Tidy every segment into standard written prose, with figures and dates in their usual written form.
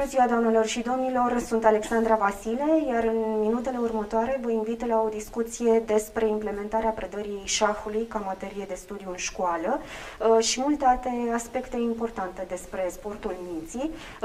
Bună ziua, doamnelor și domnilor! Sunt Alexandra Vasile, iar în minutele următoare vă invit la o discuție despre implementarea predării șahului ca materie de studiu în școală și multe alte aspecte importante despre sportul minții.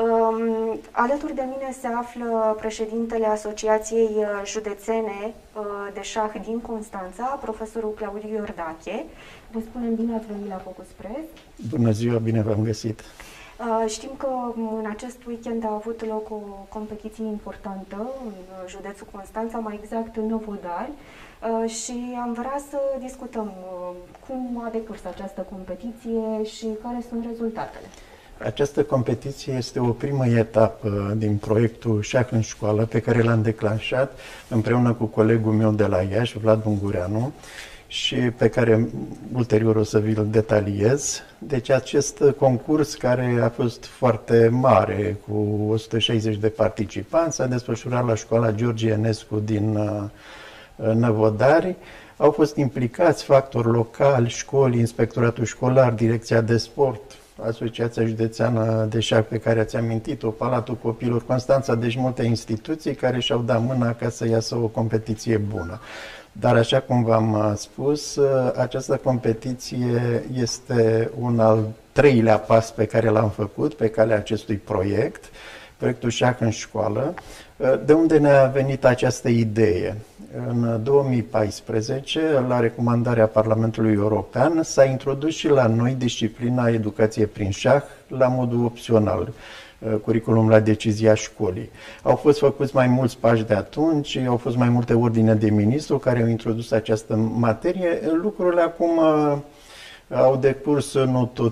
Alături de mine se află președintele Asociației Județene de Șah din Constanța, profesorul Claudiu Iordache. Vă spunem bine ați venit la Focus Press. Bună ziua, bine v-am găsit! Știm că în acest weekend a avut loc o competiție importantă în județul Constanța, mai exact în Năvodari, și am vrea să discutăm cum a decurs această competiție și care sunt rezultatele. Această competiție este o primă etapă din proiectul Șah în școală pe care l-am declanșat împreună cu colegul meu de la Iași, Vlad Ungureanu, și pe care ulterior o să vi-l detaliez. Deci acest concurs, care a fost foarte mare, cu 160 de participanți, s-a desfășurat la școala George Enescu din Năvodari. Au fost implicați factori locali, școli, inspectoratul școlar, direcția de sport, Asociația Județeană de Șah pe care ați amintit-o, Palatul Copiilor Constanța, deci multe instituții care și-au dat mâna ca să iasă o competiție bună. Dar așa cum v-am spus, această competiție este un al treilea pas pe care l-am făcut pe calea acestui proiect, proiectul Șah în școală. De unde ne-a venit această idee? În 2014, la recomandarea Parlamentului European, s-a introdus și la noi disciplina educație prin șah la modul opțional, curriculum la decizia școlii. Au fost făcuți mai mulți pași de atunci, au fost mai multe ordine de ministru care au introdus această materie. Lucrurile acum au decurs nu tot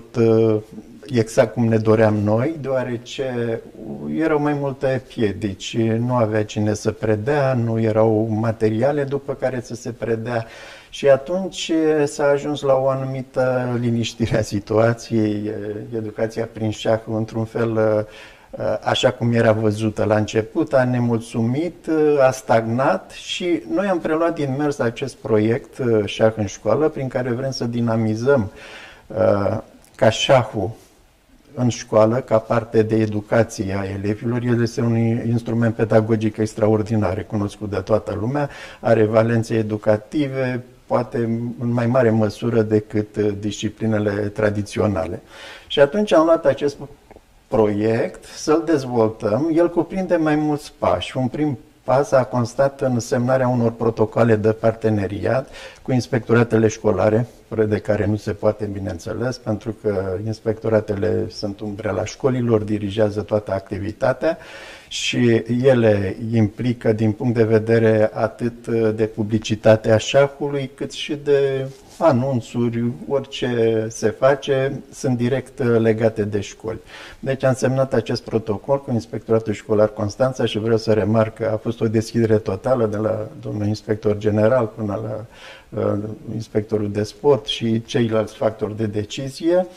exact cum ne doream noi, deoarece erau mai multe piedici. Nu avea cine să predea, nu erau materiale după care să se predea. Și atunci s-a ajuns la o anumită liniștire a situației, educația prin șah, într-un fel așa cum era văzută la început, a nemulțumit, a stagnat și noi am preluat din mers acest proiect Șah în școală, prin care vrem să dinamizăm ca șahul în școală, ca parte de educație a elevilor. El este un instrument pedagogic extraordinar, recunoscut de toată lumea, are valențe educative, poate în mai mare măsură decât disciplinele tradiționale. Și atunci am luat acest proiect să-l dezvoltăm. El cuprinde mai mulți pași. Un prim pas a constat în semnarea unor protocoale de parteneriat cu inspectoratele școlare, fără de care nu se poate, bineînțeles, pentru că inspectoratele sunt umbrela școlilor, dirigează toată activitatea și ele implică din punct de vedere atât de publicitate a șahului, cât și de anunțuri, orice se face, sunt direct legate de școli. Deci am semnat acest protocol cu Inspectoratul Școlar Constanța și vreau să remarc că a fost o deschidere totală de la domnul inspector general până la inspectorul de sport și ceilalți factori de decizie.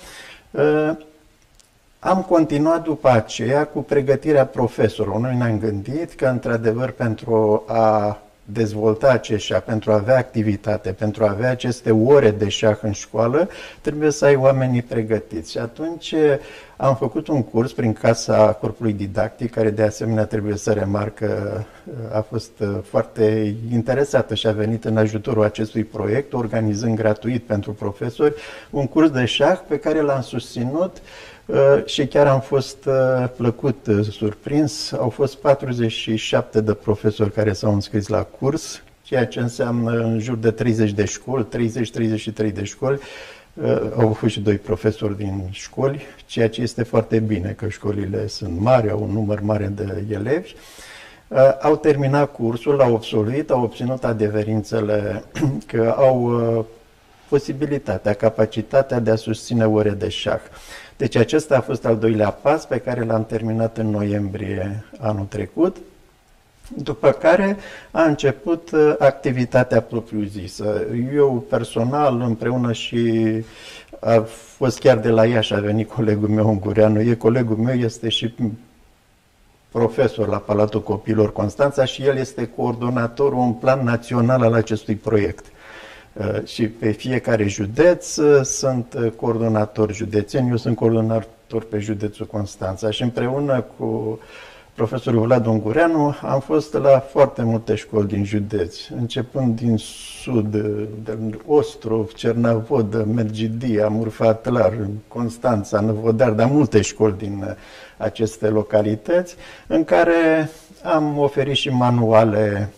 Am continuat după aceea cu pregătirea profesorilor. Noi ne-am gândit că, într-adevăr, pentru a dezvolta acest șah, pentru a avea activitate, pentru a avea aceste ore de șah în școală, trebuie să ai oamenii pregătiți. Și atunci am făcut un curs prin Casa Corpului Didactic, care de asemenea trebuie să remarc că a fost foarte interesată și a venit în ajutorul acestui proiect, organizând gratuit pentru profesori un curs de șah pe care l-am susținut și chiar am fost plăcut surprins. Au fost 47 de profesori care s-au înscris la curs, ceea ce înseamnă în jur de 30 de școli, 30-33 de școli. Au fost și 2 profesori din școli, ceea ce este foarte bine, că școlile sunt mari, au un număr mare de elevi. Au terminat cursul, l-au absolvit, au obținut adeverințele că au posibilitatea, capacitatea de a susține ore de șah. Deci acesta a fost al doilea pas pe care l-am terminat în noiembrie anul trecut, după care a început activitatea propriu-zisă. Eu personal, împreună și a fost chiar de la Iași, a venit colegul meu Ungureanu, colegul meu este și profesor la Palatul Copiilor Constanța și el este coordonatorul în plan național al acestui proiect. Și pe fiecare județ sunt coordonatori județeni, eu sunt ajutor pe județul Constanța și împreună cu profesorul Vlad Ungureanu am fost la foarte multe școli din județ, începând din sud, de Ostrov, Cernavodă, Mergidia, Murfatlar, Constanța, Năvodar, dar multe școli din aceste localități, în care am oferit și manuale.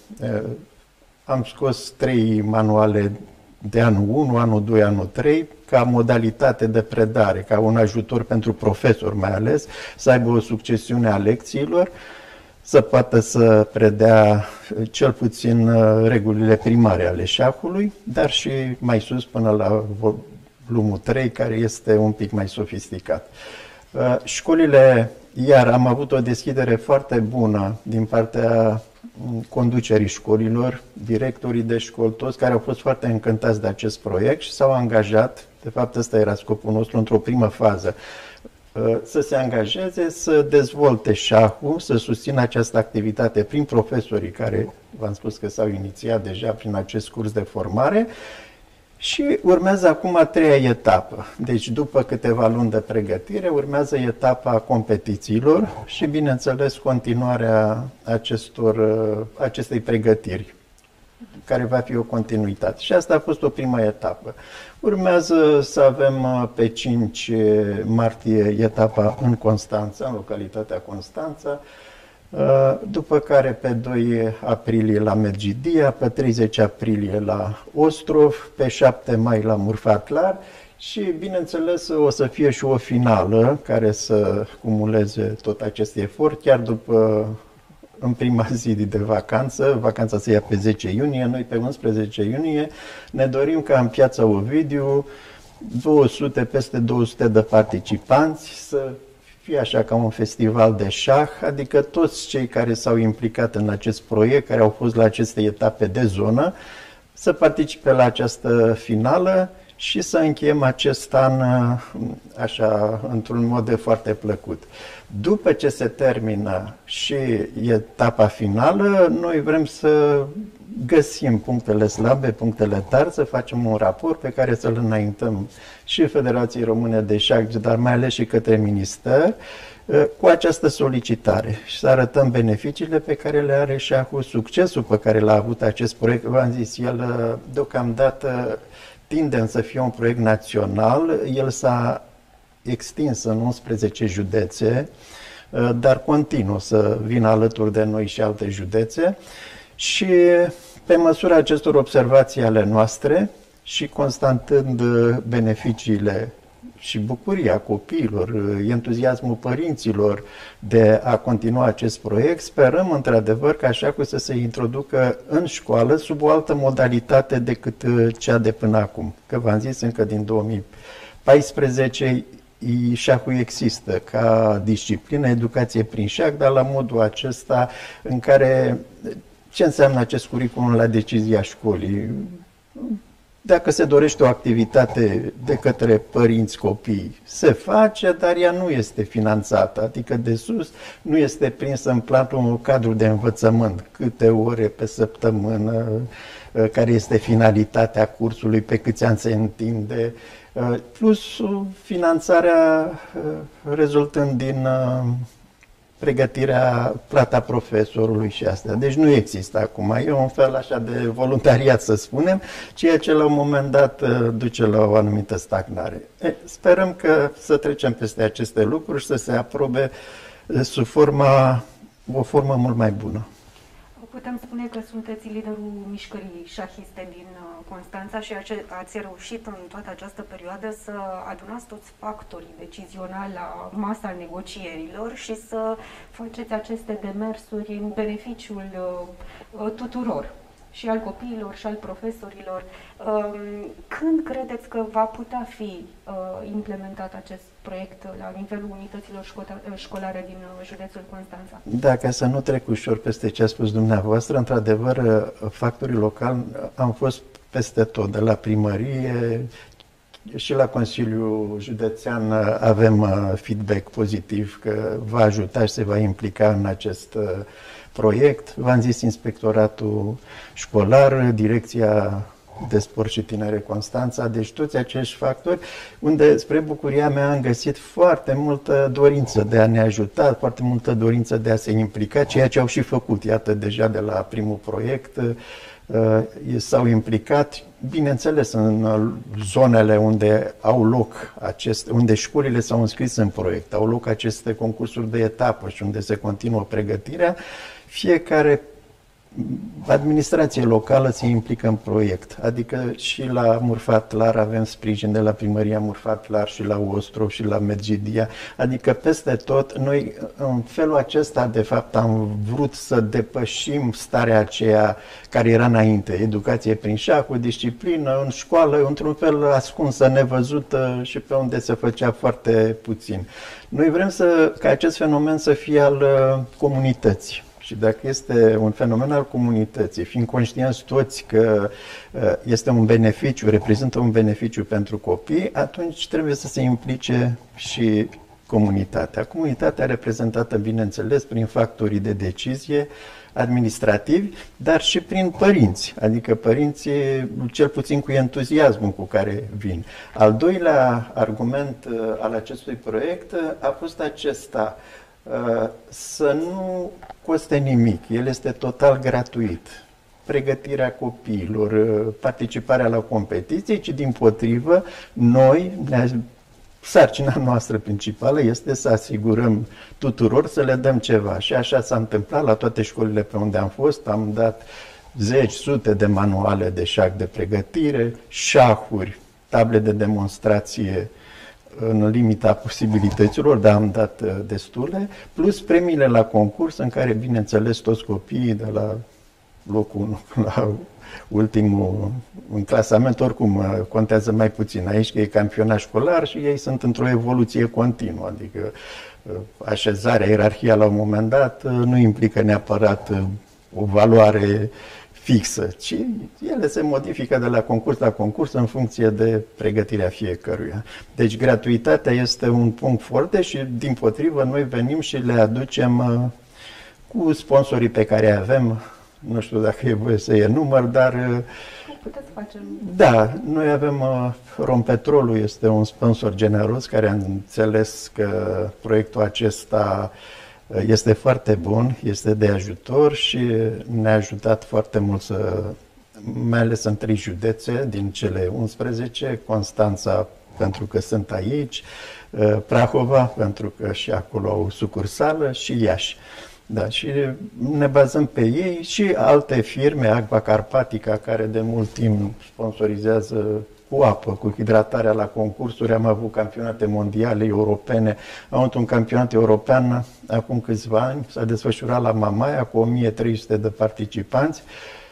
Am scos 3 manuale de anul 1, anul 2, anul 3, ca modalitate de predare, ca un ajutor pentru profesori mai ales, să aibă o succesiune a lecțiilor, să poată să predea cel puțin regulile primare ale șahului, dar și mai sus până la volumul 3, care este un pic mai sofisticat. Școlile, iar am avut o deschidere foarte bună din partea conducerii școlilor, directorii de școli, toți care au fost foarte încântați de acest proiect și s-au angajat, de fapt ăsta era scopul nostru într-o primă fază, să se angajeze, să dezvolte șahul, să susțină această activitate prin profesorii care, v-am spus că s-au inițiat deja prin acest curs de formare. Și urmează acum a 3-a etapă. Deci după câteva luni de pregătire urmează etapa competițiilor și bineînțeles continuarea acestei pregătiri, care va fi o continuitate. Și asta a fost o primă etapă. Urmează să avem pe 5 martie etapa în Constanța, în localitatea Constanța, după care pe 2 aprilie la Mergidia, pe 30 aprilie la Ostrov, pe 7 mai la Murfatlar și, bineînțeles, o să fie și o finală care să cumuleze tot acest efort, chiar după în prima zi de vacanță. Vacanța se ia pe 10 iunie, noi pe 11 iunie ne dorim ca în Piața Ovidiu peste 200 de participanți să fie așa ca un festival de șah, adică toți cei care s-au implicat în acest proiect, care au fost la aceste etape de zonă, să participe la această finală și să încheiem acest an așa, într-un mod foarte plăcut. După ce se termină și etapa finală, noi vrem să găsim punctele slabe, punctele tari, să facem un raport pe care să-l înaintăm și Federației Române de Șah, dar mai ales și către minister, cu această solicitare și să arătăm beneficiile pe care le are șahul, succesul pe care l-a avut acest proiect. V-am zis, el deocamdată tinde să fie un proiect național, el s-a extins în 11 județe, dar continuă să vină alături de noi și alte județe și pe măsura acestor observații ale noastre și constatând beneficiile și bucuria copiilor, entuziasmul părinților de a continua acest proiect, sperăm într-adevăr ca șahul să se introducă în școală sub o altă modalitate decât cea de până acum. Că v-am zis, încă din 2014 șahul există ca disciplină, educație prin șah, dar la modul acesta în care ce înseamnă acest curriculum la decizia școlii? Dacă se dorește o activitate de către părinți, copii, se face, dar ea nu este finanțată, adică de sus nu este prinsă în planul cadru de învățământ, câte ore pe săptămână, care este finalitatea cursului, pe câți ani se întinde, plus finanțarea rezultând din pregătirea, plata profesorului și astea. Deci nu există acum. E un fel așa de voluntariat, să spunem, ceea ce la un moment dat duce la o anumită stagnare. Sperăm că să trecem peste aceste lucruri și să se aprobe sub o formă mult mai bună. Putem spune că sunteți liderul mișcării șahiste din Constanța și ați reușit în toată această perioadă să adunați toți factorii decizionali la masa negocierilor și să faceți aceste demersuri în beneficiul tuturor, și al copiilor și al profesorilor. Când credeți că va putea fi implementat acest proiect la nivelul unităților școlare din județul Constanța? Da, ca să nu trec ușor peste ce a spus dumneavoastră, într-adevăr, factorii locali am fost peste tot, de la primărie și la Consiliul Județean avem feedback pozitiv că va ajuta și se va implica în acest proiect. V-am zis, Inspectoratul Școlar, Direcția de Sport și Tinere Constanța, deci toți acești factori, unde, spre bucuria mea, am găsit foarte multă dorință de a ne ajuta, foarte multă dorință de a se implica, ceea ce au și făcut, iată, deja de la primul proiect, s-au implicat, bineînțeles, în zonele unde au loc unde școlile s-au înscris în proiect, au loc aceste concursuri de etapă și unde se continuă pregătirea, fiecare administrație locală se implică în proiect, adică și la Murfat Lar avem sprijin de la Primăria Murfat Lar și la Ostrov și la Medgidia, adică peste tot noi în felul acesta de fapt am vrut să depășim starea aceea care era înainte, educație prin șah, o disciplină în școală, într-un fel ascunsă, nevăzută și pe unde se făcea foarte puțin. Noi vrem ca acest fenomen să fie al comunității. Și dacă este un fenomen al comunității, fiind conștienți toți că este un beneficiu, reprezintă un beneficiu pentru copii, atunci trebuie să se implice și comunitatea. Comunitatea reprezentată, bineînțeles, prin factorii de decizie administrativi, dar și prin părinți, adică părinții, cel puțin cu entuziasmul cu care vin. Al doilea argument al acestui proiect a fost acesta, să nu coste nimic, el este total gratuit. Pregătirea copiilor, participarea la competiții, ci dimpotrivă, sarcina noastră principală este să asigurăm tuturor să le dăm ceva. Și așa s-a întâmplat la toate școlile pe unde am fost, am dat zeci, sute de manuale de șah de pregătire, șahuri, table de demonstrație în limita posibilităților, dar am dat destule, plus premiile la concurs în care, bineînțeles, toți copiii de la locul 1 la ultimul în clasament, oricum contează mai puțin aici, că e campionat școlar și ei sunt într-o evoluție continuă, adică așezarea, ierarhia la un moment dat nu implică neapărat o valoare fixă, ci ele se modifică de la concurs la concurs în funcție de pregătirea fiecăruia. Deci gratuitatea este un punct foarte și dimpotrivă noi venim și le aducem cu sponsorii pe care avem, nu știu dacă e voie să enumăr, dar puteți face. Da, noi avem Rompetrolul, este un sponsor generos care a înțeles că proiectul acesta este foarte bun, este de ajutor și ne-a ajutat foarte mult mai ales în 3 județe din cele 11, Constanța pentru că sunt aici, Prahova pentru că și acolo au sucursală și Iași. Da, și ne bazăm pe ei și alte firme, Aqua Carpatica, care de mult timp sponsorizează cu apă, cu hidratarea la concursuri. Am avut campionate mondiale, europene. Am avut un campionat european acum câțiva ani, s-a desfășurat la Mamaia cu 1300 de participanți,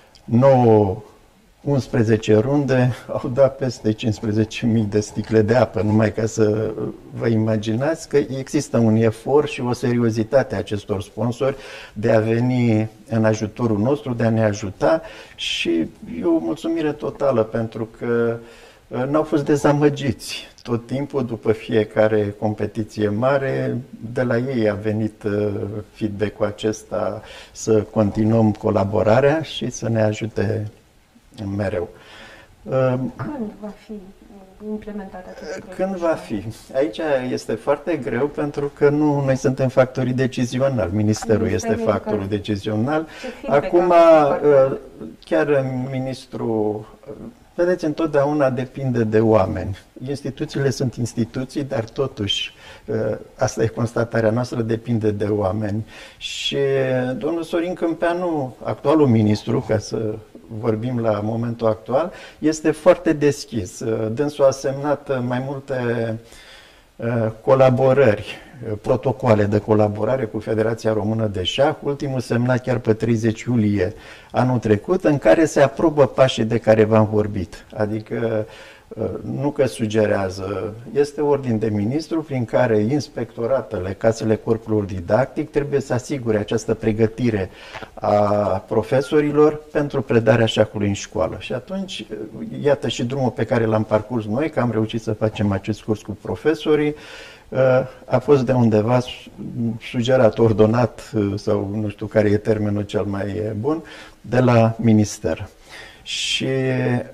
11 runde, au dat peste 15.000 de sticle de apă, numai ca să vă imaginați că există un efort și o seriozitate a acestor sponsori de a veni în ajutorul nostru, de a ne ajuta și e o mulțumire totală pentru că n-au fost dezamăgiți. Tot timpul, după fiecare competiție mare, de la ei a venit feedback-ul acesta să continuăm colaborarea și să ne ajute mereu. Când va fi implementat acest proiect? Când va fi? Aici este foarte greu pentru că nu noi suntem factorii decizionali. Ministerul este factorul decizional. Acum, chiar ministrul... Vedeți, întotdeauna depinde de oameni. Instituțiile sunt instituții, dar totuși, asta e constatarea noastră, depinde de oameni. Și domnul Sorin Câmpeanu, actualul ministru, ca să vorbim la momentul actual, este foarte deschis. Dânsul a semnat mai multe colaborări, protocoale de colaborare cu Federația Română de Șah, ultimul semnat chiar pe 30 iulie anul trecut, în care se aprobă pașii de care v-am vorbit. Adică nu că sugerează, este ordin de ministru prin care inspectoratele, casele corpului didactic trebuie să asigure această pregătire a profesorilor pentru predarea șahului în școală. Și atunci, iată și drumul pe care l-am parcurs noi, că am reușit să facem acest curs cu profesorii, a fost de undeva sugerat, ordonat, sau nu știu care e termenul cel mai bun, de la minister. Și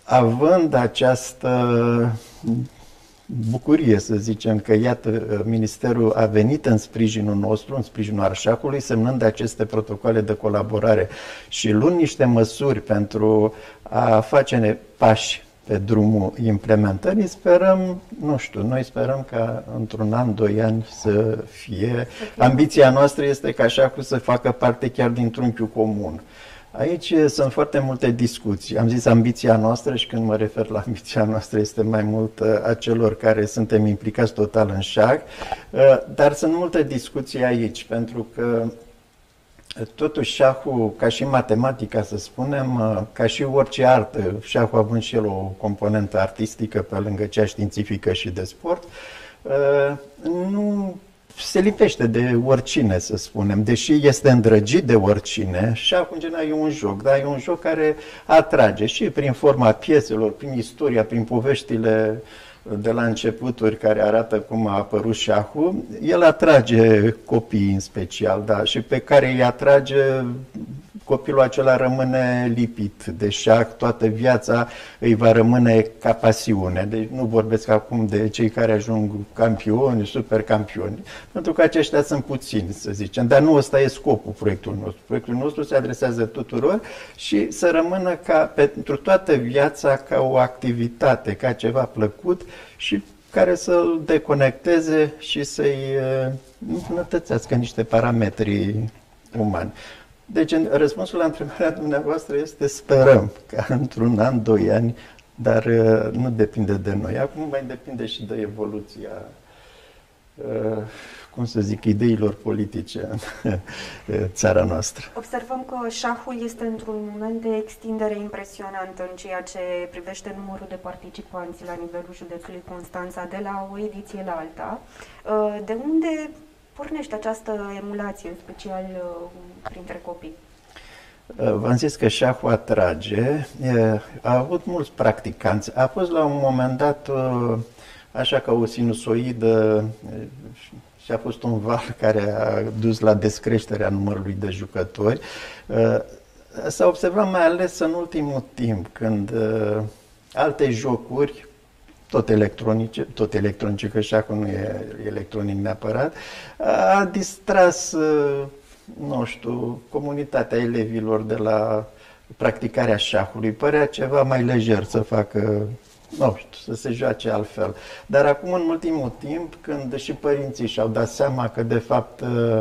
având această bucurie, să zicem, că iată, Ministerul a venit în sprijinul nostru, în sprijinul Arșacului, semnând aceste protocoale de colaborare și luând niște măsuri pentru a face pași pe drumul implementării, sperăm, nu știu, noi sperăm ca într-un an, 2 ani să fie. Ambiția noastră este ca Șahul să facă parte chiar din trunchiul comun. Aici sunt foarte multe discuții. Am zis ambiția noastră și când mă refer la ambiția noastră este mai mult a celor care suntem implicați total în șah, dar sunt multe discuții aici, pentru că totuși șahul, ca și matematica să spunem, ca și orice artă, șahul având și el o componentă artistică pe lângă cea științifică și de sport, nu se lipește de oricine, să spunem, deși este îndrăgit de oricine. Șahul în general e un joc, dar e un joc care atrage și prin forma pieselor, prin istoria, prin poveștile de la începuturi care arată cum a apărut șahul, el atrage copiii în special, da, și pe care îi atrage, copilul acela rămâne lipit de șah, toată viața îi va rămâne ca pasiune. Deci nu vorbesc acum de cei care ajung campioni, supercampioni, pentru că aceștia sunt puțini, să zicem, dar nu ăsta e scopul proiectului nostru. Proiectul nostru se adresează tuturor și să rămână ca pentru toată viața ca o activitate, ca ceva plăcut și care să-l deconecteze și să-i îmbunătățească niște parametri umani. Deci, răspunsul la întrebarea dumneavoastră este sperăm ca într-un an, 2 ani, dar nu depinde de noi. Acum mai depinde și de evoluția, cum să zic, ideilor politice în țara noastră. Observăm că șahul este într-un moment de extindere impresionantă în ceea ce privește numărul de participanți la nivelul județului Constanța, de la o ediție la alta. De unde pornește această emulație, în special printre copii? V-am zis că șahul atrage, a avut mulți practicanți. A fost la un moment dat așa ca o sinusoidă și a fost un val care a dus la descreșterea numărului de jucători. S-a observat mai ales în ultimul timp, când alte jocuri, tot electronice, că șahul nu e electronic neapărat, a distras, nu știu, comunitatea elevilor de la practicarea șahului. Părea ceva mai lejer să facă, nu știu, să se joace altfel. Dar acum, în ultimul timp, când și părinții și-au dat seama că, de fapt,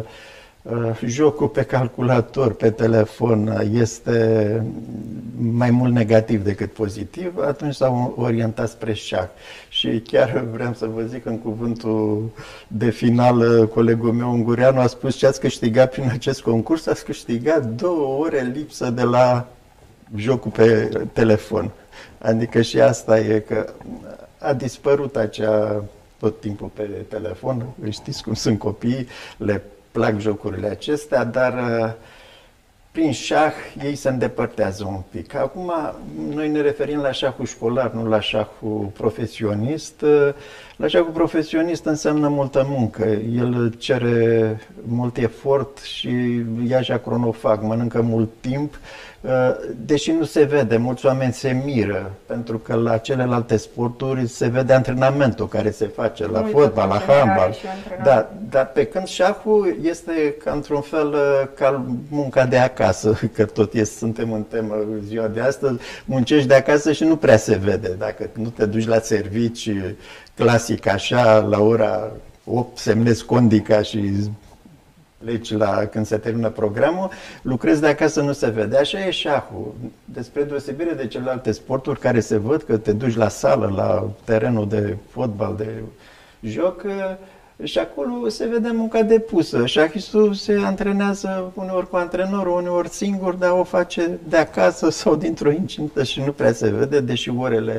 jocul pe calculator, pe telefon, este mai mult negativ decât pozitiv, atunci s-au orientat spre șah. Și chiar vreau să vă zic, în cuvântul de final, colegul meu Ungureanu a spus ce ați câștigat prin acest concurs, ați câștigat 2 ore lipsă de la jocul pe telefon. Adică și asta e că a dispărut acea tot timpul pe telefon, știți cum sunt copiii, le plac jocurile acestea, dar prin șah ei se îndepărtează un pic. Acum noi ne referim la șahul școlar, nu la șahul profesionist. La șahul profesionist înseamnă multă muncă. El cere mult efort și ia și cronofag, mănâncă mult timp, deși nu se vede. Mulți oameni se miră, pentru că la celelalte sporturi se vede antrenamentul care se face, la fotbal, la handbal. Da, dar pe când șahul este ca într-un fel ca munca de acasă, că tot suntem în temă ziua de astăzi, muncești de acasă și nu prea se vede. Dacă nu te duci la servici, clasic așa, la ora 8 semnezi condica și pleci când se termină programul, lucrezi de acasă, nu se vede. Așa e șahul. Despre deosebire de celelalte sporturi care se văd că te duci la sală, la terenul de fotbal, de joc, și acolo se vede munca depusă. Șahistul se antrenează uneori cu antrenorul, uneori singur, dar o face de acasă sau dintr-o incintă și nu prea se vede, deși orele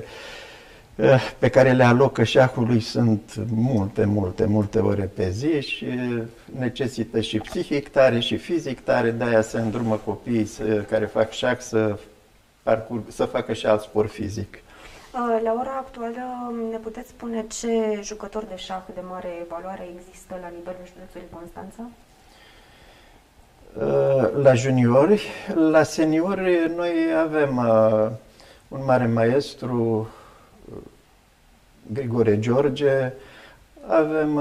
pe care le alocă șahului sunt multe ore pe zi și necesită și psihic tare și fizic tare, de-aia se îndrumă copiii care fac șah să facă și alt sport fizic. La ora actuală ne puteți spune ce jucători de șah de mare valoare există la nivelul județului Constanța? La juniori, la seniori noi avem un mare maestru, Grigore George, avem,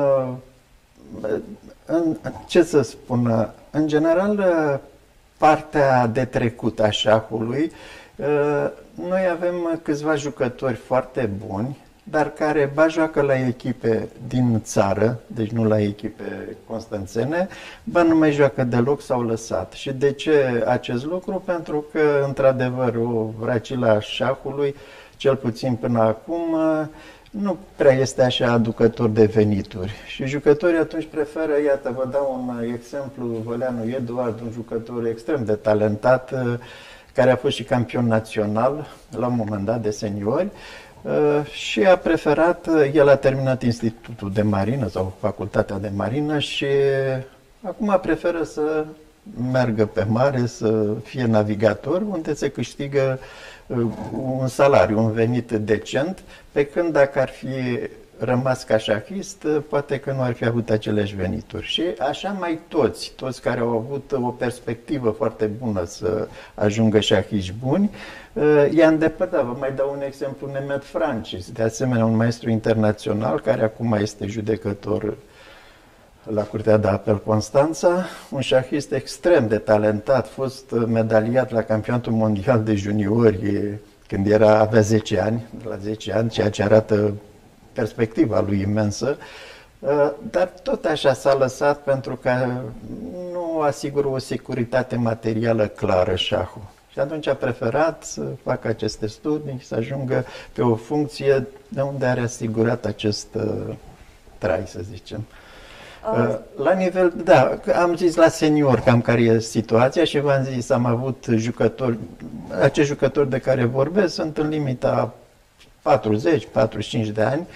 ce să spun, în general, partea de trecut a șahului, noi avem câțiva jucători foarte buni, dar care ba joacă la echipe din țară, deci nu la echipe constanțene, ba nu mai joacă deloc, s-au lăsat. Și de ce acest lucru? Pentru că, într-adevăr, o Vracila șahului, cel puțin până acum, nu prea este așa aducător de venituri. Și jucătorii atunci preferă, iată, vă dau un exemplu, Văleanu Eduard, un jucător extrem de talentat, care a fost și campion național la un moment dat de seniori, și a preferat, el a terminat Institutul de Marină sau Facultatea de Marină și acum preferă să meargă pe mare, să fie navigator, unde se câștigă un salariu, un venit decent, pe când dacă ar fi rămas ca șahist, poate că nu ar fi avut aceleași venituri. Și așa mai toți care au avut o perspectivă foarte bună să ajungă șahiști buni, i-a îndepărtat. Vă mai dau un exemplu, Nemet Francis, de asemenea un maestru internațional, care acum este judecător la Curtea de Apel Constanța, un șahist extrem de talentat, fost medaliat la Campionatul Mondial de Juniori când avea 10 ani, la 10 ani, ceea ce arată perspectiva lui imensă, dar tot așa s-a lăsat pentru că nu asigură o securitate materială clară șahul. Și atunci a preferat să facă aceste studii, să ajungă pe o funcție de unde are asigurat acest trai, să zicem. La nivel, da, am zis la senior cam care e situația și v-am zis, am avut jucători, acești jucători de care vorbesc sunt în limita 40-45 de ani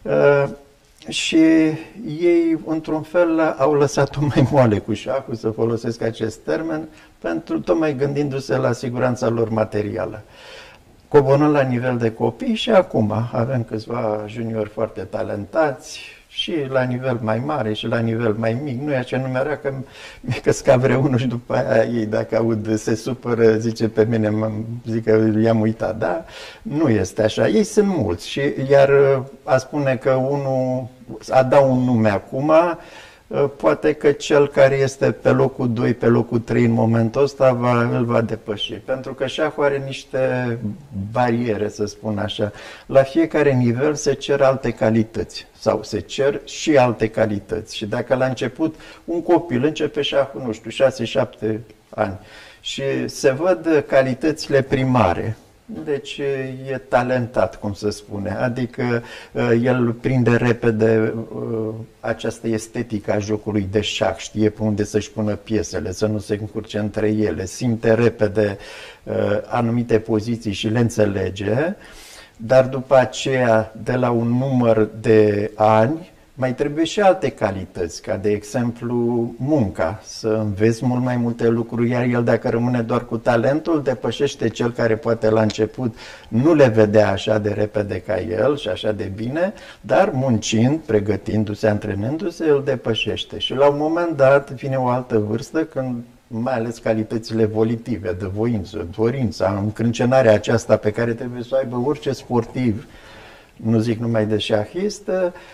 și ei, într-un fel, au lăsat-o mai moale cu șahul, să folosesc acest termen, pentru tocmai gândindu-se la siguranța lor materială. Coborând la nivel de copii și acum avem câțiva juniori foarte talentați, și la nivel mai mare și la nivel mai mic. Nu e așa, nu mi-era că mi-e căscat vreunul și după aia ei, dacă aud, se supără, zice pe mine, zic că i-am uitat. Da, nu este așa. Ei sunt mulți și iar a spune că unul, a da un nume acum, poate că cel care este pe locul 2, pe locul 3 în momentul ăsta îl va depăși. Pentru că șahul are niște bariere, să spun așa. La fiecare nivel se cer alte calități sau se cer și alte calități. Și dacă la început un copil începe șahul, nu știu, 6-7 ani și se văd calitățile primare, deci e talentat, cum se spune, adică el prinde repede această estetică a jocului de șah, știe pe unde să-și pună piesele, să nu se încurce între ele, simte repede anumite poziții și le înțelege, dar după aceea, de la un număr de ani, mai trebuie și alte calități, ca de exemplu munca, să înveți mult mai multe lucruri, iar el dacă rămâne doar cu talentul, depășește cel care poate la început nu le vedea așa de repede ca el și așa de bine, dar muncind, pregătindu-se, antrenându-se, îl depășește. Și la un moment dat vine o altă vârstă când mai ales calitățile volitive, de voință, dorința, încrâncenarea aceasta pe care trebuie să o aibă orice sportiv, nu zic numai de șahist,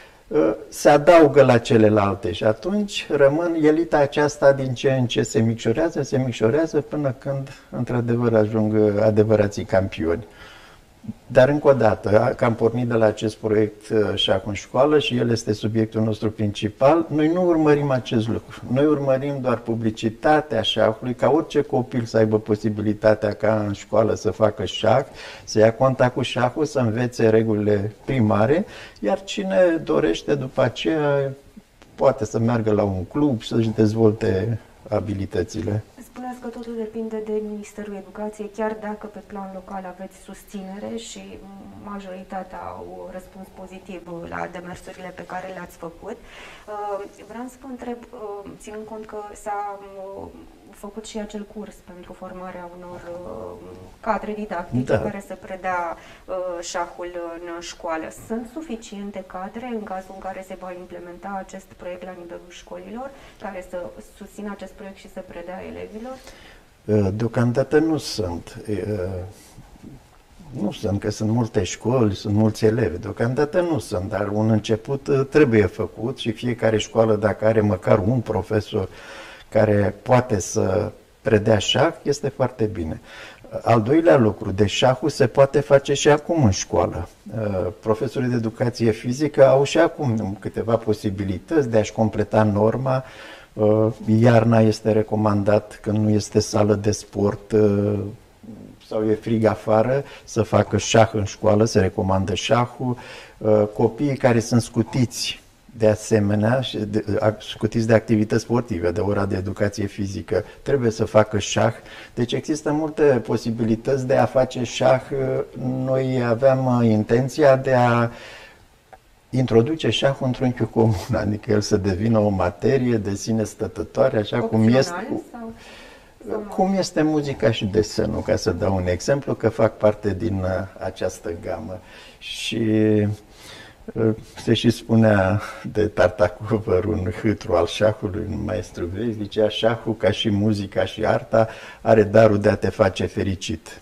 se adaugă la celelalte și atunci rămân elita aceasta din ce în ce se micșorează până când într-adevăr ajung adevărații campioni. Dar încă o dată, că am pornit de la acest proiect Șah în școală și el este subiectul nostru principal, noi nu urmărim acest lucru. Noi urmărim doar publicitatea șahului, ca orice copil să aibă posibilitatea ca în școală să facă șah, să ia contact cu șahul, să învețe regulile primare, iar cine dorește după aceea poate să meargă la un club și să-și dezvolte abilitățile. Spuneați că totul depinde de Ministerul Educației, chiar dacă pe plan local aveți susținere și majoritatea au răspuns pozitiv la demersurile pe care le-ați făcut. Vreau să vă întreb, ținând cont că s-a făcut și acel curs pentru formarea unor cadre didactice care să predea șahul în școală. Sunt suficiente cadre în cazul în care se va implementa acest proiect la nivelul școlilor, care să susțină acest proiect și să predea elevilor? Deocamdată nu sunt. Nu sunt, că sunt multe școli, sunt mulți elevi. Deocamdată nu sunt, dar un început trebuie făcut și fiecare școală, dacă are măcar un profesor care poate să predea șah, este foarte bine. Al doilea lucru, de șahul se poate face și acum în școală. Profesorii de educație fizică au și acum câteva posibilități de a-și completa norma. Iarna este recomandat, când nu este sală de sport sau e frig afară, să facă șah în școală, se recomandă șahul. Copiii care sunt scutiți de asemenea, scutiți de activități sportive, de ora de educație fizică, trebuie să facă șah. Deci există multe posibilități de a face șah. Noi aveam intenția de a introduce șahul într-un trunchiul comun, adică el să devină o materie de sine stătătoare, așa cum este muzica și desenul, ca să dau un exemplu, că fac parte din această gamă. Și se și spunea de Tartacover, un hâtru al șahului, un maestru vechi, zicea: șahul, ca și muzica și arta, are darul de a te face fericit.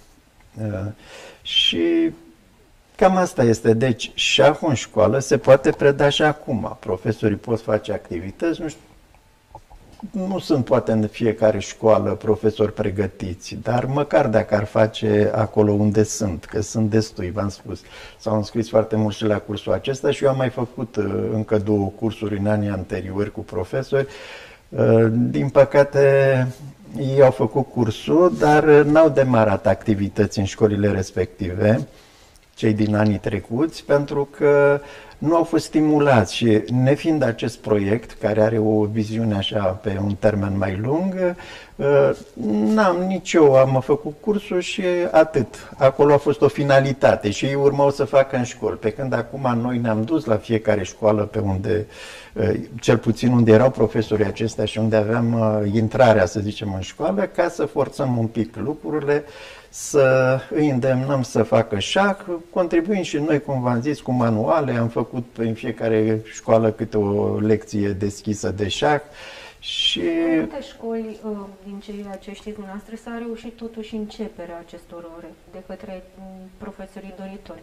Și cam asta este. Deci șahul în școală se poate preda și acum. Profesorii pot face activități, nu sunt poate în fiecare școală profesori pregătiți, dar măcar dacă ar face acolo unde sunt, că sunt destui, v-am spus. S-au înscris foarte mulți și la cursul acesta și eu am mai făcut încă 2 cursuri în anii anteriori cu profesori. Din păcate, ei au făcut cursul, dar n-au demarat activități în școlile respective, cei din anii trecuți, pentru că nu au fost stimulați și, nefiind acest proiect, care are o viziune așa pe un termen mai lung, nici eu am făcut cursul și atât. Acolo a fost o finalitate și ei urmau să facă în școli. Pe când acum noi ne-am dus la fiecare școală pe unde, cel puțin unde erau profesorii acestea și unde aveam intrarea, să zicem, în școală, ca să forțăm un pic lucrurile, să îi îndemnăm să facă șah, contribuind și noi, cum v-am zis, cu manuale. Am făcut în fiecare școală câte o lecție deschisă de șah. Și în multe școli, din ceea ce știți dumneavoastră, s-a reușit totuși începerea acestor ore de către profesorii doritori.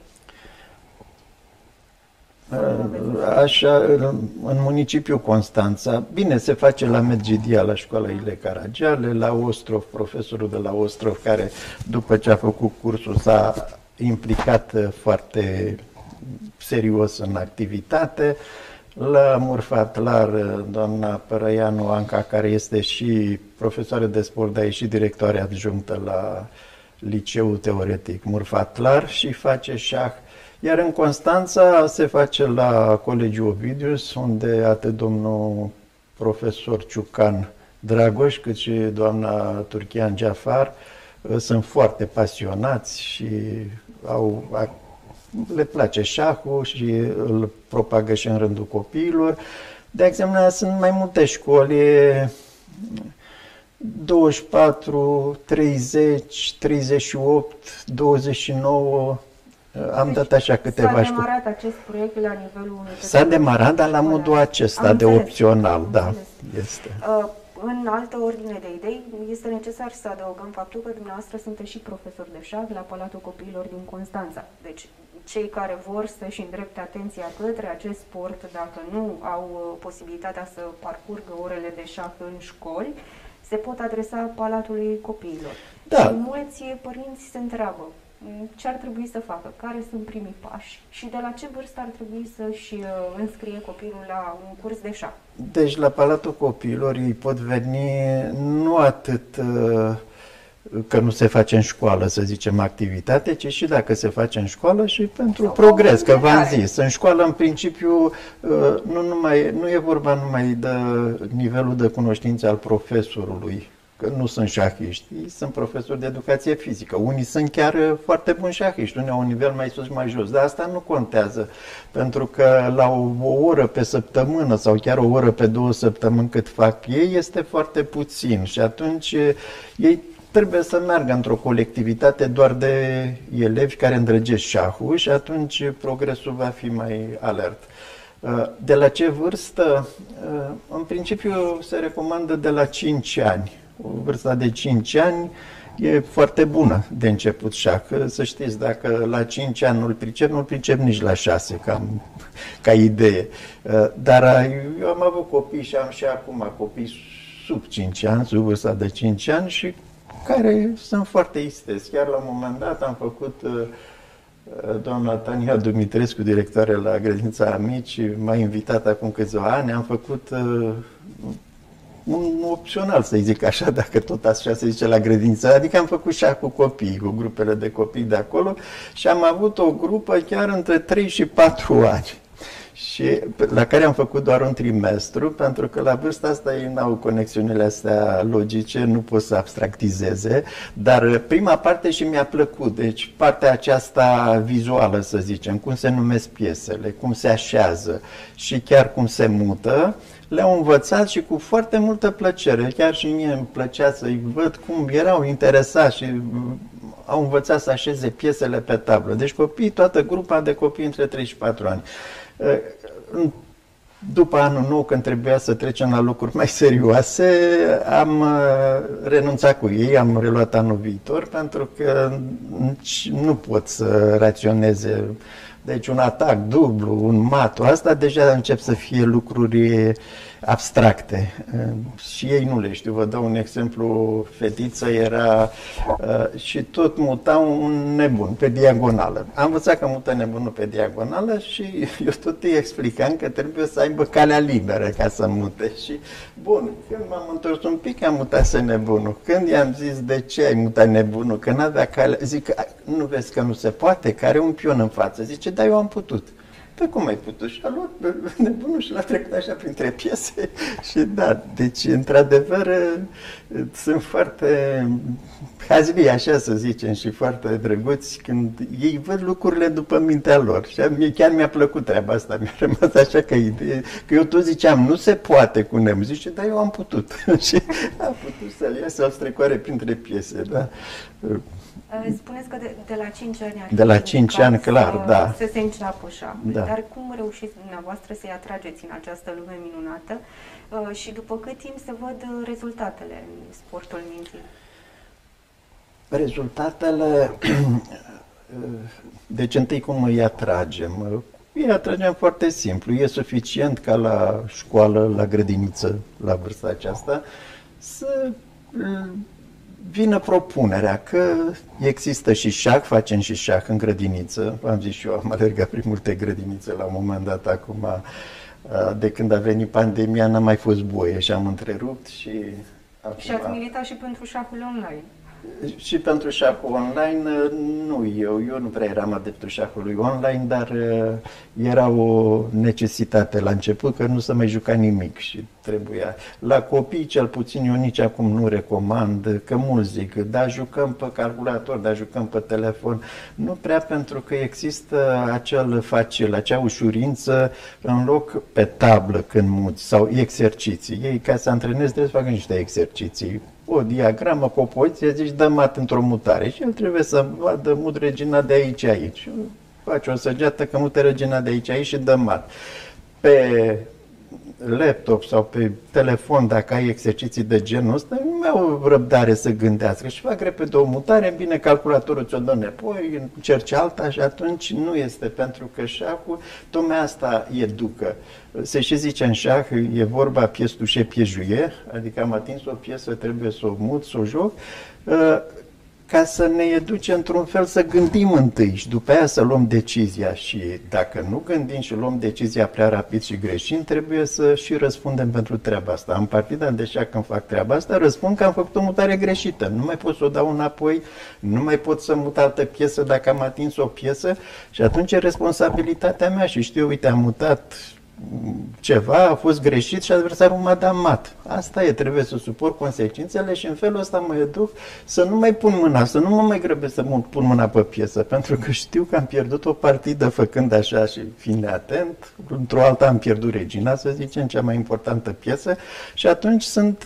Așa, în municipiul Constanța, bine, se face la Medgidia, la școala Ile Caragiale, la Ostrov, profesorul de la Ostrov, care după ce a făcut cursul s-a implicat foarte serios în activitate. La Murfatlar, doamna Părăianu Anca, care este și profesoară de sport, dar e și directoare adjunctă la Liceul Teoretic Murfatlar și face șah. Iar în Constanța se face la Colegiul Ovidius, unde atât domnul profesor Ciucan Dragoș, cât și doamna Turchian Jafar sunt foarte pasionați și le place șahul și îl propagă și în rândul copiilor. De asemenea, sunt mai multe școli, 24, 30, 38, 29... Am dat așa câteva școli. S-a demarat acest proiect la nivelul unității? S-a demarat, dar la modul acesta de opțional, da, este. În altă ordine de idei, este necesar să adăugăm faptul că dumneavoastră sunteți și profesor de șah la Palatul Copiilor din Constanța. Deci, cei care vor să-și îndrepte atenția către acest sport, dacă nu au posibilitatea să parcurgă orele de șah în școli, se pot adresa Palatului Copiilor. Da. Și mulți părinți se întreabă ce ar trebui să facă, care sunt primii pași și de la ce vârstă ar trebui să-și înscrie copilul la un curs de șah. Deci la Palatul Copiilor ei pot veni nu atât că nu se face în școală, să zicem, activitate, ci și dacă se face în școală și pentru progres, că v-am zis. În școală, în principiu, nu e vorba numai de nivelul de cunoștințe al profesorului, că nu sunt șahiști, sunt profesori de educație fizică. Unii sunt chiar foarte buni șahiști, unii au un nivel mai sus, mai jos, dar asta nu contează, pentru că la o oră pe săptămână sau chiar o oră pe 2 săptămâni cât fac ei, este foarte puțin și atunci ei trebuie să meargă într-o colectivitate doar de elevi care îndrăgesc șahul și atunci progresul va fi mai alert. De la ce vârstă? În principiu se recomandă de la 5 ani. Vârsta de 5 ani e foarte bună de început șah. Să știți, dacă la 5 ani nu-l pricep nici la 6, ca idee. Dar eu am avut copii și am și acum copii sub 5 ani, sub vârsta de 5 ani și care sunt foarte isteți. Chiar la un moment dat am făcut, doamna Tania Dumitrescu, directoare la Grădinița Amici, m-a invitat acum câțiva ani, am făcut un opțional, să zic așa, dacă tot așa se zice la grădiniță, adică am făcut șah cu copii, cu grupele de copii de acolo și am avut o grupă chiar între 3 și 4 ani. Și la care am făcut doar un trimestru, pentru că la vârsta asta ei n-au conexiunile astea logice, nu pot să abstractizeze, dar prima parte și mi-a plăcut, deci partea aceasta vizuală, să zicem, cum se numesc piesele, cum se așează și chiar cum se mută, le-au învățat și cu foarte multă plăcere, chiar și mie îmi plăcea să-i văd cum erau interesați și au învățat să așeze piesele pe tablă. Deci copiii, toată grupa de copii între 3 și 4 ani. După anul nou, când trebuia să trecem la lucruri mai serioase, am renunțat cu ei, am reluat anul viitor, pentru că nu pot să raționeze. Deci un atac dublu, un matu, asta deja încep să fie lucruri abstracte și ei nu le știu. Vă dau un exemplu, fetiță era și tot muta un nebun pe diagonală. Am învățat că mută nebunul pe diagonală și eu tot îi explicam că trebuie să aibă calea liberă ca să mute. Și bun, când m-am întors un pic, am mutat nebunul. Când i-am zis de ce ai mutat nebunul, că n-avea calea, zic, nu vezi că nu se poate, că are un pion în față. Zice, da, eu am putut. Păi cum ai putut? Și a luat nebunul și l-a trecut așa printre piese și da, deci într-adevăr sunt foarte hazlii, așa să zicem, și foarte drăguți când ei văd lucrurile după mintea lor. Și chiar mi-a plăcut treaba asta, mi-a rămas așa că idee, că eu tot ziceam, nu se poate cu nebun. Zice, dar eu am putut. Și a putut să-l ia, să-l strecoare printre piese, da. Spuneți că de la 5 ani de la 5 ani, clar, da. Să se înceapă șahul. Da. Dar cum reușiți dumneavoastră să-i atrageți în această lume minunată și după cât timp se văd rezultatele în sportul minții? Rezultatele, deci întâi cum îi atragem? Îi atragem foarte simplu. E suficient ca la școală, la grădiniță, la vârsta aceasta, să vină propunerea că există și șah, facem și șah în grădiniță. Am zis și eu, am alergat prin multe grădinițe la un moment dat, acum, de când a venit pandemia, n-am mai fost voie și am întrerupt și... Și ați militat și pentru șahul online. Și pentru șahul online, nu eu nu prea eram adeptul șahului online, dar era o necesitate la început, că nu se mai juca nimic și trebuia. La copii, cel puțin, eu nici acum nu recomand, că mulți zic, da, jucăm pe calculator, da, jucăm pe telefon. Nu prea, pentru că există acel facil, acea ușurință în loc pe tablă când muți sau exerciții. Ei, ca să antrenezi, trebuie să facă niște exerciții. O diagramă cu o poziție, zici, dă mat într-o mutare și el trebuie să vadă mut regina de aici. Faci o săgeată că mută regina de aici și dă mat. Pe laptop sau pe telefon, dacă ai exerciții de genul ăsta, nu au răbdare să gândească și fac repede o mutare, bine, calculatorul ți-o dă înapoi, încerci alta și atunci nu este, pentru că șahul, tocmai asta educă. Se și zice în șah, e vorba pies tușe, pies juie, adică am atins o piesă, trebuie să o mut, să o joc, ca să ne educe într-un fel să gândim întâi și după aia să luăm decizia. Și dacă nu gândim și luăm decizia prea rapid și greșim, trebuie să și răspundem pentru treaba asta. În partida de șah, când fac treaba asta, răspund că am făcut o mutare greșită. Nu mai pot să o dau înapoi, nu mai pot să mut altă piesă dacă am atins o piesă și atunci e responsabilitatea mea și știu, uite, am mutat ceva, a fost greșit și adversarul m-a dat mat. Asta e, trebuie să suport consecințele și în felul ăsta mă educ să nu mai pun mâna, să nu mă mai grăbesc să pun mâna pe piesă, pentru că știu că am pierdut o partidă făcând așa și fiind neatent, într-o altă am pierdut regina, să zicem, cea mai importantă piesă și atunci sunt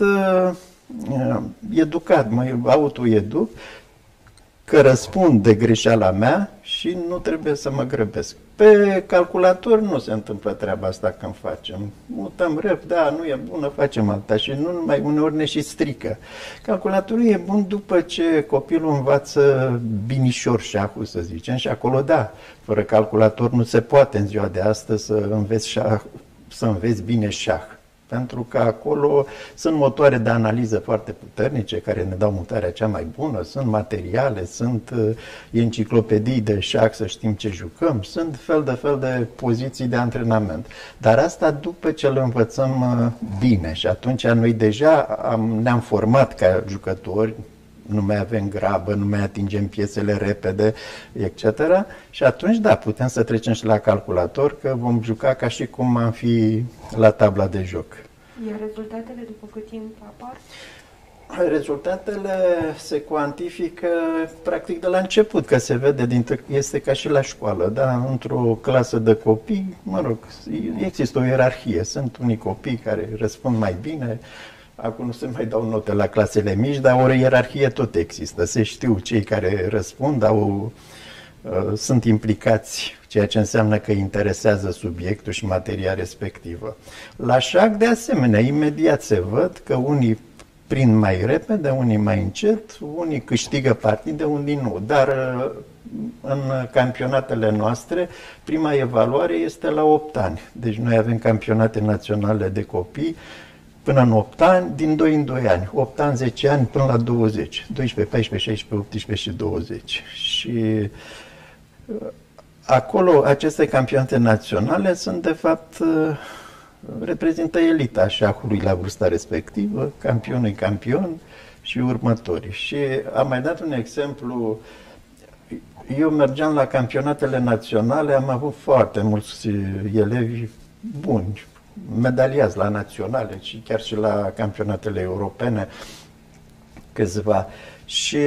educat, mă autoeduc că răspund de greșeala mea și nu trebuie să mă grăbesc. Pe calculator nu se întâmplă treaba asta când facem. Mutăm rep, da, nu e bună, facem alta și nu numai, uneori ne și strică. Calculatorul e bun după ce copilul învață binișor șahul, să zicem, și acolo, da, fără calculator nu se poate în ziua de astăzi să înveți bine șah. Pentru că acolo sunt motoare de analiză foarte puternice care ne dau mutarea cea mai bună, sunt materiale, sunt enciclopedii de șah să știm ce jucăm, sunt fel de poziții de antrenament. Dar asta după ce îl învățăm bine și atunci noi deja ne-am format ca jucători, nu mai avem grabă, nu mai atingem piesele repede, etc. Și atunci, da, putem să trecem și la calculator, că vom juca ca și cum am fi la tabla de joc. Iar rezultatele după cât timp apar? Rezultatele se cuantifică practic de la început, că se vede, este ca și la școală, da? Într-o clasă de copii, mă rog, există o ierarhie. Sunt unii copii care răspund mai bine. Acum nu se mai dau note la clasele mici, dar o ierarhie tot există. Se știu cei care răspund, sunt implicați, ceea ce înseamnă că interesează subiectul și materia respectivă. La șah, de asemenea, imediat se văd că unii prind mai repede, unii mai încet, unii câștigă partide, unii nu. Dar în campionatele noastre, prima evaluare este la 8 ani. Deci noi avem campionate naționale de copii până în 8 ani, din 2 în 2 ani. 8 ani, 10 ani, până la 20. 12, 14, 16, 18 și 20. Și acolo, aceste campionate naționale sunt, de fapt, reprezintă elita șahului la vârsta respectivă, campionul campion și următorii. Și am mai dat un exemplu. Eu mergeam la campionatele naționale, am avut foarte mulți elevi buni, medaliați la naționale și chiar și la campionatele europene, câțiva. Și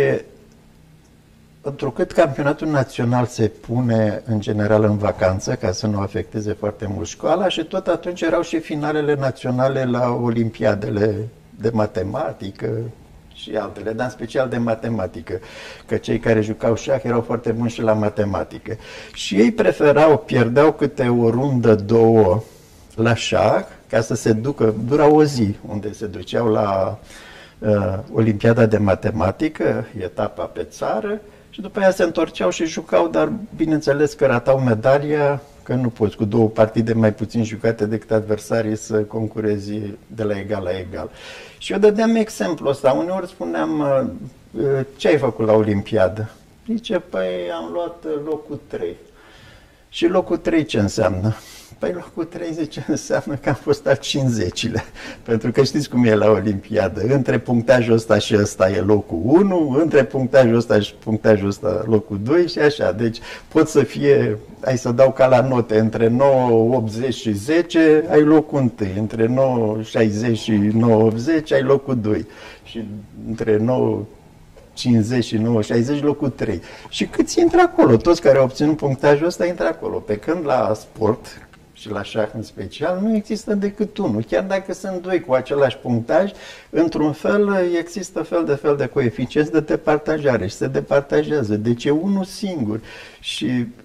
întrucât campionatul național se pune în general în vacanță, ca să nu afecteze foarte mult școala, și tot atunci erau și finalele naționale la olimpiadele de matematică și altele, dar în special de matematică, că cei care jucau șah erau foarte buni și la matematică. Și ei pierdeau câte o rundă, două la șah, ca să se ducă, dura o zi, unde se duceau la Olimpiada de Matematică, etapa pe țară, și după aia se întorceau și jucau, dar bineînțeles că ratau medalia, că nu poți cu 2 partide mai puțin jucate decât adversarii să concurezi de la egal la egal. Și eu dădeam exemplul ăsta, uneori spuneam, ce ai făcut la Olimpiadă? Zice, păi am luat locul 3. Și locul 3 ce înseamnă? Păi locul 30 înseamnă că am fost al 50-lea, pentru că știți cum e la Olimpiadă, între punctajul ăsta și ăsta e locul 1, între punctajul ăsta și punctajul ăsta locul 2 și așa, deci pot să fie, hai să dau ca la note, între 9, 80 și 10 ai locul 1, între 9, 60 și 9, 80 ai locul 2 și între 9, 50 și 9, 60 locul 3. Și câți intră acolo? Toți care au obținut punctajul ăsta intră acolo. Pe când la sport și la șah în special nu există decât unul. Chiar dacă sunt 2 cu același punctaj, într-un fel există fel de coeficienți de departajare și se departajează. Deci e unul singur. Și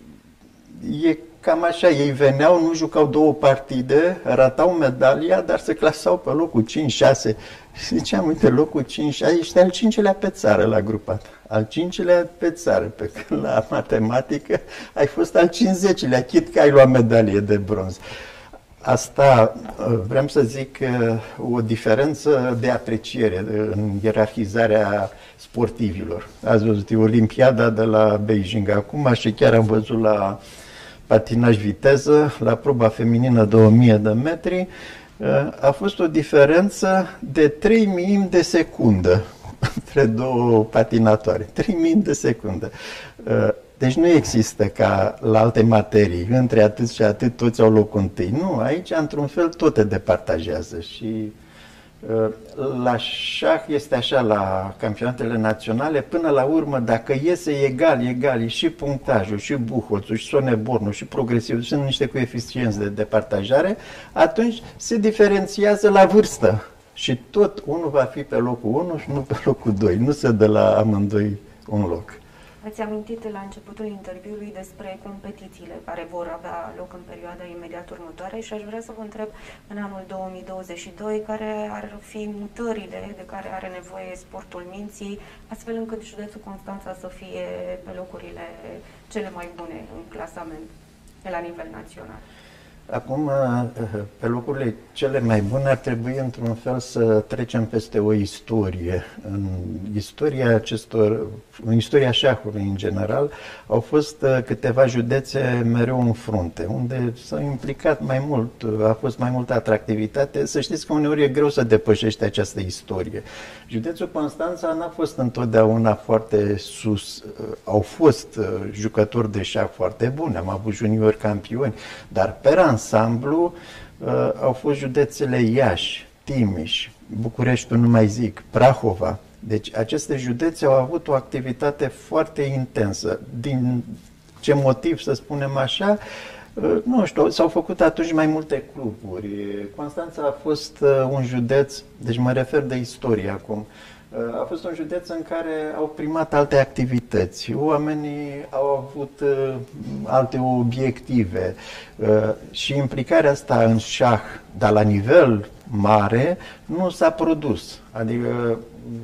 e cam așa, ei veneau, nu jucau 2 partide, ratau medalia, dar se clasau pe locul 5-6. Și ziceam, uite, locul 5-6, ești al 5-lea pe țară la grupat. Al 5-lea pe țară, pe când la matematică ai fost al 50-lea, chit că ai luat medalie de bronz. Asta, vreau să zic, o diferență de apreciere în ierarhizarea sportivilor. Ați văzut, e Olimpiada de la Beijing acum și chiar am văzut la patinaj viteză, la proba feminină de 1000 de metri, a fost o diferență de 3 milimi de secundă între 2 patinatoare. 3 milimi de secundă. Deci nu există ca la alte materii, între atât și atât toți au locul întâi. Nu, aici într-un fel tot te departajează și la șah este așa, la campionatele naționale, până la urmă, dacă iese egal, e și punctajul, și Buchholzul, și Sonneborn, și progresiv, sunt niște coeficienți de departajare, atunci se diferențiază la vârstă. Și tot unul va fi pe locul 1 și nu pe locul 2. Nu se dă la amândoi un loc. Ați amintit la începutul interviului despre competițiile care vor avea loc în perioada imediat următoare și aș vrea să vă întreb în anul 2022 care ar fi mutările de care are nevoie sportul minții, astfel încât județul Constanța să fie pe locurile cele mai bune în clasament la nivel național. Acum, pe locurile cele mai bune ar trebui într-un fel să trecem peste o istorie. În istoria șahului în general, au fost câteva județe mereu în frunte, unde s-au implicat mai mult, a fost mai multă atractivitate. Să știți că uneori e greu să depășești această istorie. Județul Constanța n-a fost întotdeauna foarte sus. Au fost jucători de șah foarte buni, am avut juniori campioni, dar pe ansamblu au fost județele Iași, Timiș, Bucureștiul nu mai zic, Prahova. Deci aceste județe au avut o activitate foarte intensă. Din ce motiv, să spunem așa, nu știu, s-au făcut atunci mai multe cluburi. Constanța a fost un județ, deci mă refer de istorie acum, a fost un județ în care au primat alte activități. Oamenii au avut alte obiective și implicarea asta în șah, dar la nivel mare, nu s-a produs. Adică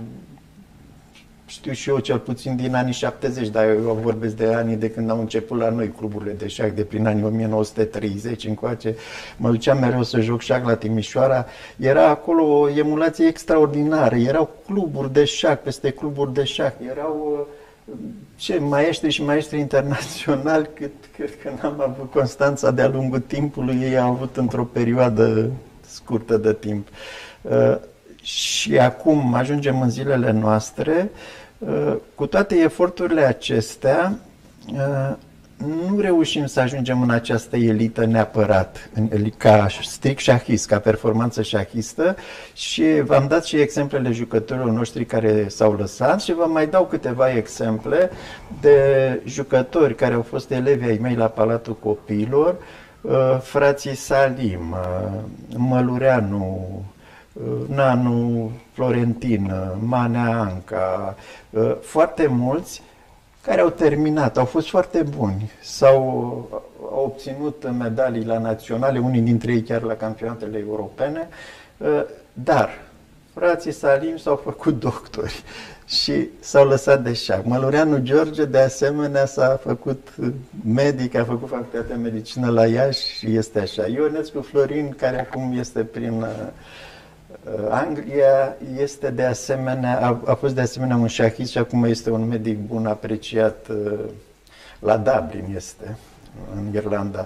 știu și eu cel puțin din anii 70, dar eu vorbesc de anii de când au început la noi cluburile de șah, de prin anii 1930 încoace. Mă duceam mereu să joc șah la Timișoara. Era acolo o emulație extraordinară. Erau cluburi de șah peste cluburi de șah. Erau maestri și maestri internaționali cât că n-am avut Constanța de-a lungul timpului. Ei au avut într-o perioadă scurtă de timp. Și acum ajungem în zilele noastre, cu toate eforturile acestea, nu reușim să ajungem în această elită neapărat, ca strict șahist, ca performanță șahistă, și v-am dat și exemplele jucătorilor noștri care s-au lăsat și vă mai dau câteva exemple de jucători care au fost elevi ai mei la Palatul Copiilor, frații Salim, Mălureanu, Nanu Florentin, Manea Anca, foarte mulți care au terminat, au fost foarte buni, au obținut medalii la naționale, unii dintre ei chiar la campionatele europene, dar frații Salim s-au făcut doctori și s-au lăsat de șah. Mălureanu George, de asemenea, s-a făcut medic, a făcut facultatea de medicină la Iași și este așa. Ionescu Florin, care acum este prin Anglia, este de asemenea, a fost de asemenea un șahist și acum este un medic bun, apreciat la Dublin, este în Irlanda.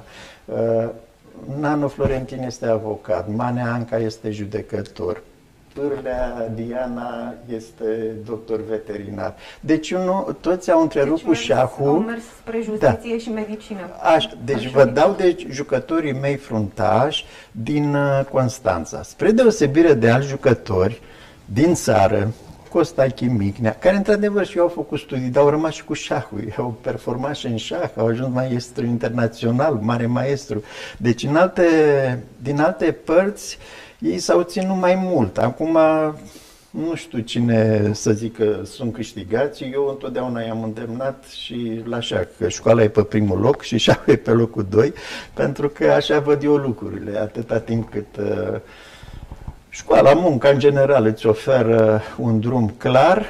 Nano Florentin este avocat, Manea Anca este judecător, Pârlea Diana este doctor veterinar. Deci toți au întrerupt cu șahul. Au mers spre justiție și medicină. Deci vă dau jucătorii mei fruntași din Constanța. Spre deosebire de alți jucători din țară, Costache Micnea, care într-adevăr și eu au făcut studii, dar au rămas și cu șahul. Au performat și în șah, au ajuns maestru internațional, mare maestru. Deci din alte părți ei s-au ținut mai mult. Acum nu știu cine să zic că sunt câștigați. Eu întotdeauna i-am îndemnat și la șah, că școala e pe primul loc și șahul e pe locul 2, pentru că așa văd eu lucrurile. Atâta timp cât școala, munca în general îți oferă un drum clar,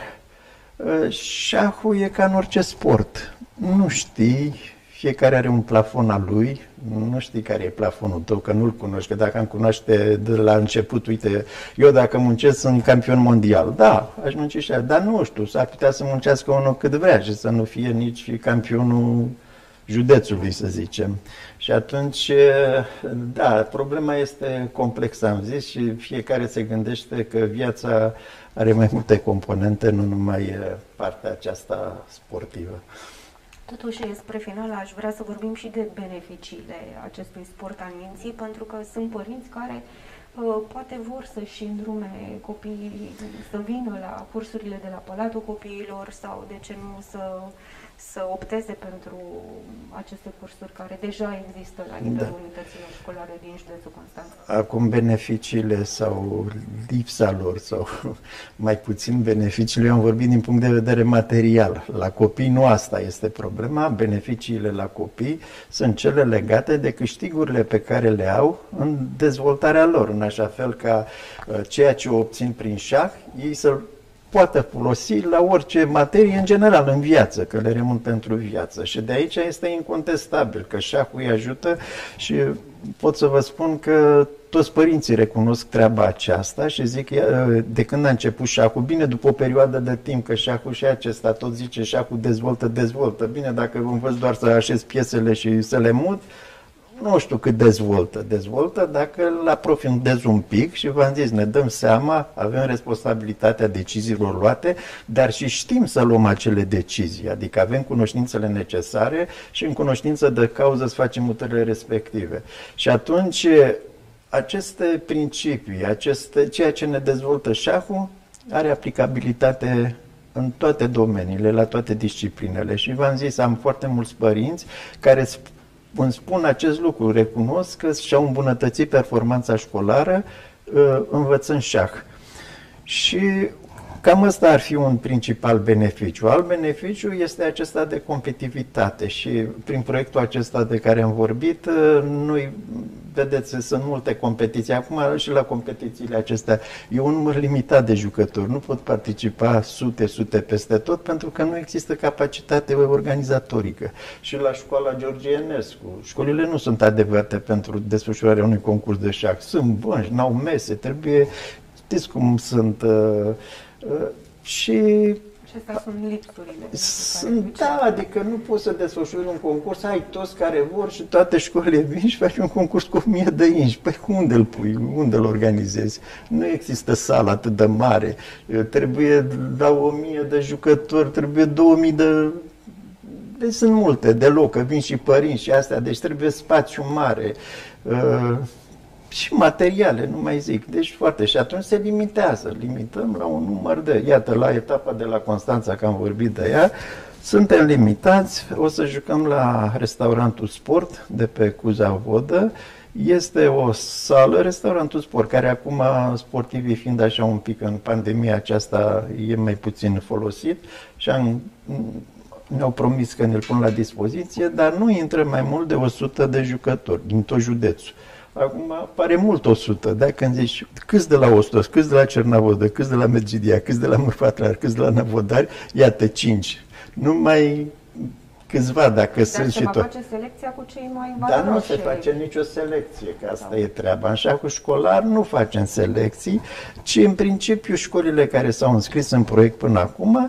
șahul e ca în orice sport. Nu știi, fiecare are un plafon al lui, nu știi care e plafonul tău, că nu-l cunoști, că dacă am cunoaște de la început, uite, eu dacă muncesc sunt campion mondial, da, aș munci și dar nu știu, s-ar putea să muncească unul cât vrea și să nu fie nici campionul județului, să zicem. Și atunci, da, problema este complexă, am zis, și fiecare se gândește că viața are mai multe componente, nu numai partea aceasta sportivă. Totuși, spre final, aș vrea să vorbim și de beneficiile acestui sport al minții, pentru că sunt părinți care Poate vor să-și îndrume copiii să vină la cursurile de la Palatul Copiilor sau, de ce nu, să opteze pentru aceste cursuri care deja există la nivelul unităților școlare din județul Constanța. Acum beneficiile sau lipsa lor sau mai puțin beneficiile, eu am vorbit din punct de vedere material. La copii nu asta este problema, beneficiile la copii sunt cele legate de câștigurile pe care le au în dezvoltarea lor, în așa fel ca ceea ce obțin prin șah, ei să poată folosi la orice materie în general în viață, că le rămân pentru viață. Și de aici este incontestabil că șahul îi ajută și pot să vă spun că toți părinții recunosc treaba aceasta și zic, de când a început șahul, bine, după o perioadă de timp, că șahul și acesta tot zice, șahul dezvoltă. Bine, dacă învăț doar să așez piesele și să le mut, nu știu cât dezvoltă dacă îl aprofundez un pic și v-am zis, ne dăm seama, avem responsabilitatea deciziilor luate, dar și știm să luăm acele decizii, adică avem cunoștințele necesare și în cunoștință de cauză să facem mutările respective. Și atunci aceste principii, ceea ce ne dezvoltă șahul, are aplicabilitate în toate domeniile, la toate disciplinele. Și v-am zis, am foarte mulți părinți care îmi spun acest lucru, recunosc că și-au îmbunătățit performanța școlară învățând șah. Și cam ăsta ar fi un principal beneficiu. Alt beneficiu este acesta de competitivitate și prin proiectul acesta de care am vorbit, noi, vedeți, sunt multe competiții. Acum și la competițiile acestea e un număr limitat de jucători. Nu pot participa sute peste tot pentru că nu există capacitate organizatorică. Și la școala George Enescu, școlile nu sunt adecvate pentru desfășurarea unui concurs de șah. Sunt bănci, n-au mese, trebuie, știți cum sunt... și acestea sunt lipsurile. Da, adică nu poți să desfășuri un concurs, ai toți care vor și toate școlile vin și faci un concurs cu 1000 de inși. Păi unde îl pui? Unde îl organizezi? Nu există sală atât de mare. Trebuie la 1000 de jucători, trebuie 2000 de... Deci sunt multe de loc, că vin și părinți și astea, deci trebuie spațiu mare. Și materiale, nu mai zic. Deci foarte. Și atunci se limitează. Limităm la un număr de... Iată, la etapa de la Constanța, că am vorbit de ea, suntem limitați. O să jucăm la restaurantul Sport de pe Cuza Vodă. Este o sală, restaurantul Sport, care acum, sportivii fiind așa un pic în pandemia aceasta, e mai puțin folosit și ne-au promis că ne-l pun la dispoziție, dar nu intră mai mult de 100 de jucători din tot județul. Acum pare mult 100, da? Când zici câți de la Ostos, câți de la Cernavodă, câți de la Medgidia, câți de la Mârfatlar, câți de la Năvodari, iată 5. Numai câțiva, dacă sunt și tot. Dar se face selecția cu cei mai valoroși. Dar nu se face nicio selecție, că asta e treaba. În șahul școlar nu facem selecții, ci în principiu școlile care s-au înscris în proiect până acum,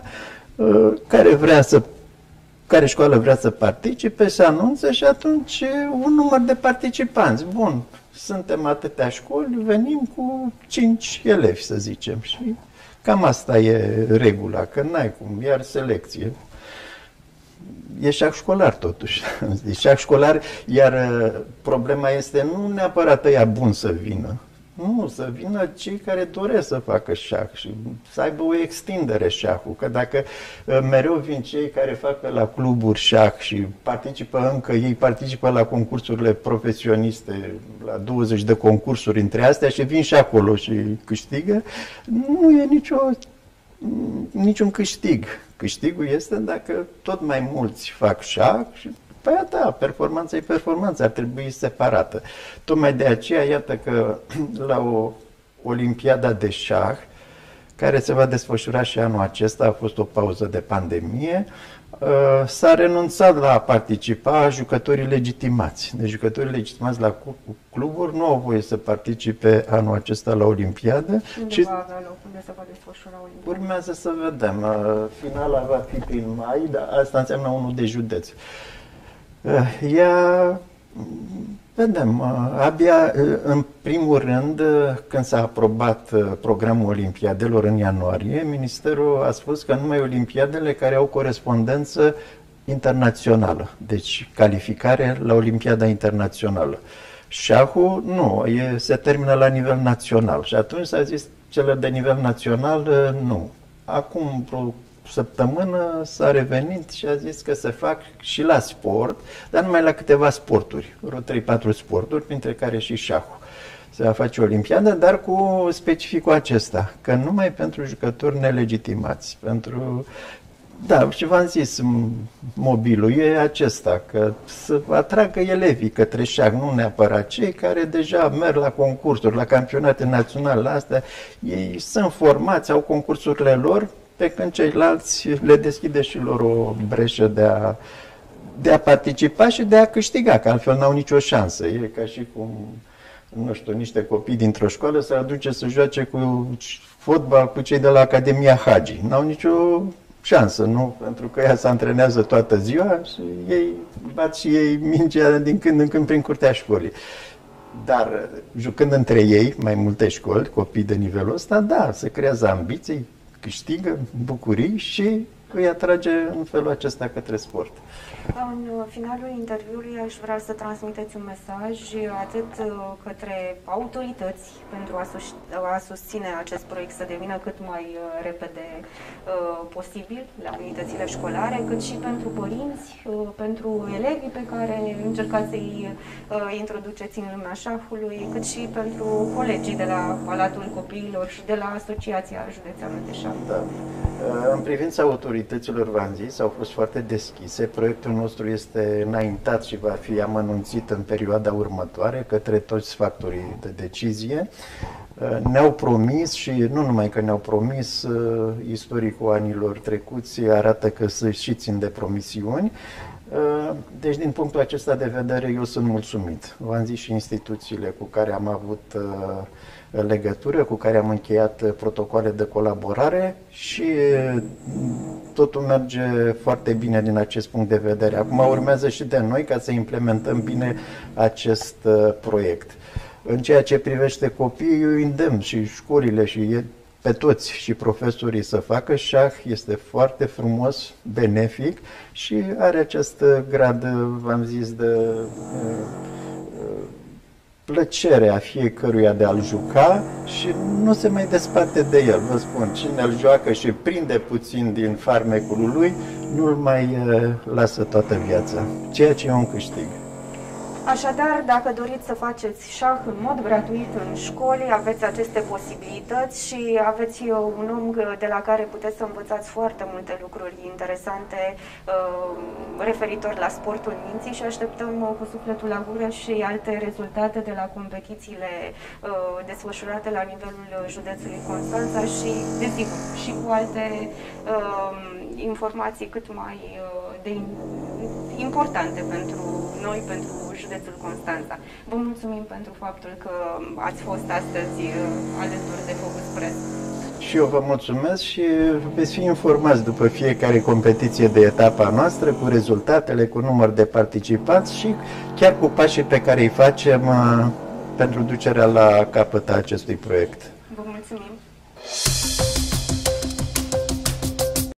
care școală vrea să participe, se anunță și atunci un număr de participanți. Bun, suntem atâtea școli, venim cu 5 elevi, să zicem. Și cam asta e regula, că n-ai cum, iar selecție. E șah școlar totuși. E șah școlar, iar problema este nu neapărat ăia bun să vină. Nu, să vină cei care doresc să facă șah și să aibă o extindere șahul. Că dacă mereu vin cei care fac pe la cluburi șah și participă la concursurile profesioniste, la 20 de concursuri între astea și vin și acolo și câștigă, nu e niciun câștig. Câștigul este dacă tot mai mulți fac șah și păi da, performanța e performanță, ar trebui separată. Tocmai de aceea, iată că la o Olimpiada de șah, care se va desfășura și anul acesta, a fost o pauză de pandemie, s-a renunțat la a participa jucătorii legitimați. Deci jucătorii legitimați la cluburi nu au voie să participe anul acesta la Olimpiadă. Unde va avea loc? Unde se va desfășura Olimpiada? Urmează să vedem. Finala va fi prin mai, dar asta înseamnă unul de județ. Vedem, abia în primul rând, când s-a aprobat programul Olimpiadelor în ianuarie, Ministerul a spus că numai Olimpiadele care au corespondență internațională, deci calificare la Olimpiada internațională. Șahul, nu, se termină la nivel național și atunci s-a zis cele de nivel național, nu. Acum vreo săptămână s-a revenit și a zis că se fac și la sport, dar numai la câteva sporturi, vreo 3-4 sporturi, printre care și șahul. Se va face o olimpiadă, dar cu specificul acesta, că numai pentru jucători nelegitimați, pentru... Da, și v-am zis, mobilul e acesta, că să atragă elevii către șah, nu neapărat cei care deja merg la concursuri, la campionate naționale, la astea, ei sunt formați, au concursurile lor, pe când ceilalți le deschide și lor o breșă de a participa și de a câștiga, că altfel n-au nicio șansă. E ca și cum, nu știu, niște copii dintr-o școală să aduce să joace cu fotbal cu cei de la Academia Hagi. N-au nicio șansă, nu? Pentru că ea se antrenează toată ziua și ei bat și ei mingea din când în când prin curtea școlii. Dar jucând între ei, mai multe școli, copii de nivelul ăsta, da, se creează ambiții, câștigă bucurii și îi atrage în felul acesta către sport. În finalul interviului aș vrea să transmiteți un mesaj atât către autorități pentru a susține acest proiect să devină cât mai repede posibil la unitățile școlare, cât și pentru părinți, pentru elevii pe care încercați să-i introduceți în lumea șahului, cât și pentru colegii de la Palatul Copiilor și de la Asociația Județeană de Șah. Da. În privința autorităților, v-am zis, au fost foarte deschise. Proiectul nostru este înaintat și va fi amănunțit în perioada următoare către toți factorii de decizie. Ne-au promis și nu numai că ne-au promis, istoricul anilor trecuți arată că și țin de promisiuni. Deci, din punctul acesta de vedere, eu sunt mulțumit. V-am zis și instituțiile cu care am avut legătură, cu care am încheiat protocoale de colaborare și totul merge foarte bine din acest punct de vedere. Acum urmează și de noi ca să implementăm bine acest proiect. În ceea ce privește copiii, eu îndemn și școlile și pe toți și profesorii să facă șah, este foarte frumos, benefic și are acest grad, v-am zis, de plăcere a fiecăruia de a-l juca și nu se mai desparte de el. Vă spun, cine îl joacă și prinde puțin din farmecul lui, nu-l mai lasă toată viața, ceea ce e un câștig. Așadar, dacă doriți să faceți șah în mod gratuit în școli, aveți aceste posibilități și aveți un om de la care puteți să învățați foarte multe lucruri interesante referitor la sportul minții și așteptăm cu sufletul la gură și alte rezultate de la competițiile desfășurate la nivelul județului Constanța și, desigur, și cu alte informații cât mai importante pentru noi, pentru județul Constanța. Vă mulțumim pentru faptul că ați fost astăzi alături de Focus Press. Și eu vă mulțumesc și veți fi informați după fiecare competiție de etapa noastră, cu rezultatele, cu număr de participanți și chiar cu pașii pe care îi facem pentru ducerea la capăt a acestui proiect. Vă mulțumim!